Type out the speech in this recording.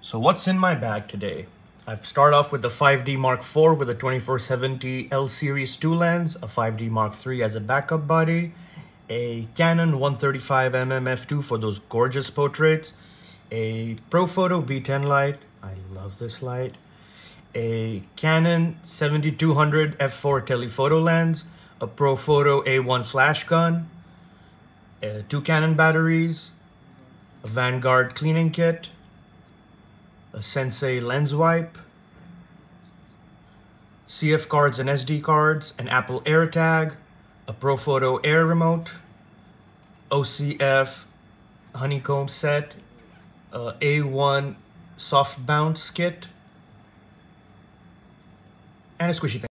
So what's in my bag today? I've started off with the 5D Mark IV with a 2470 L Series 2 lens, a 5D Mark III as a backup body, a Canon 135mm f2 for those gorgeous portraits, a Profoto B10 light, I love this light, a Canon 7200 f4 telephoto lens, a Profoto A1 flash gun, two Canon batteries, a Vanguard cleaning kit, a Sensei lens wipe, CF cards and SD cards, an Apple AirTag, a Profoto Air remote, OCF honeycomb set, a A1 soft bounce kit, and a squishy thing.